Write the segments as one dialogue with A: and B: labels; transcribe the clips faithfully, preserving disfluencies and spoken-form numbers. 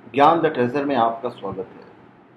A: ज्ञान the treasure में आपका स्वागत है।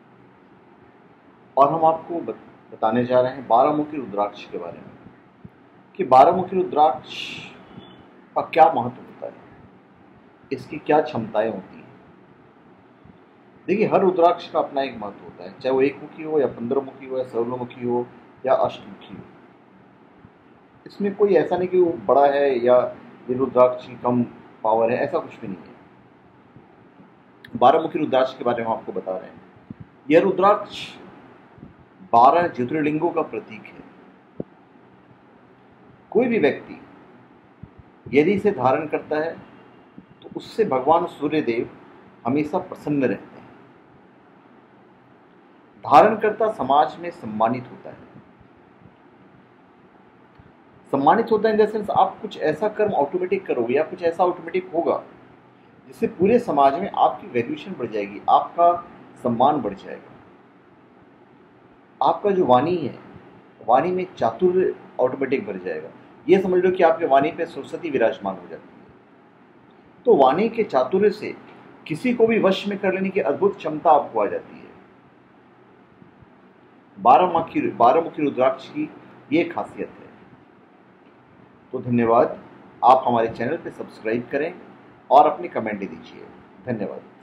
A: और हम आपको बताने जा रहे हैं बारामुखी रुद्राक्ष के बारे में कि बारामुखी रुद्राक्ष का क्या महत्व होता है, इसकी क्या क्षमताएं होती हैं। देखिए, हर रुद्राक्ष का अपना एक महत्व होता है, चाहे वो एक मुखी हो या पंद्रह मुखी हो या सोलह हो या अष्टमुखी हो। इसमें कोई ऐसा नहीं कि वो बड़ा है या ये रुद्राक्ष की कम पावर है, ऐसा कुछ भी नहीं है। बारामुखी रुद्राक्ष के बारे में आपको बता रहे हैं। यह रुद्राक्ष बारह ज्योतिर्लिंगों का प्रतीक है। कोई भी व्यक्ति यदि इसे धारण करता है तो उससे भगवान सूर्यदेव हमेशा प्रसन्न रहते हैं। धारणकर्ता समाज में सम्मानित होता है। सम्मानित होता है इन द सेंस, आप कुछ ऐसा कर्म ऑटोमेटिक करोगे या कुछ ऐसा ऑटोमेटिक होगा जिससे पूरे समाज में आपकी वैल्यूएशन बढ़ जाएगी, आपका सम्मान बढ़ जाएगा। आपका जो वाणी है, वाणी में चातुर्य ऑटोमेटिक बढ़ जाएगा। ये समझ लो कि आपके वाणी पे सरस्वती विराजमान हो जाती है। तो वाणी के चातुर्य से किसी को भी वश में कर लेने की अद्भुत क्षमता आपको आ जाती है। बारामुखी बारामुखी रुद्राक्ष की ये खासियत है। तो धन्यवाद। आप हमारे चैनल पे सब्सक्राइब करें और अपने कमेंट दीजिए। धन्यवाद।